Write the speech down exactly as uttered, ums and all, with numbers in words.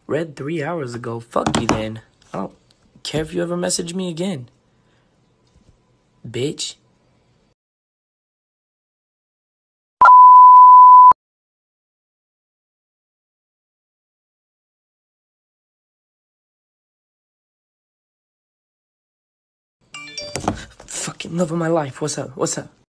Read three hours ago. Fuck you then. I don't care if you ever message me again. Bitch. Fucking love of my life. What's up? What's up?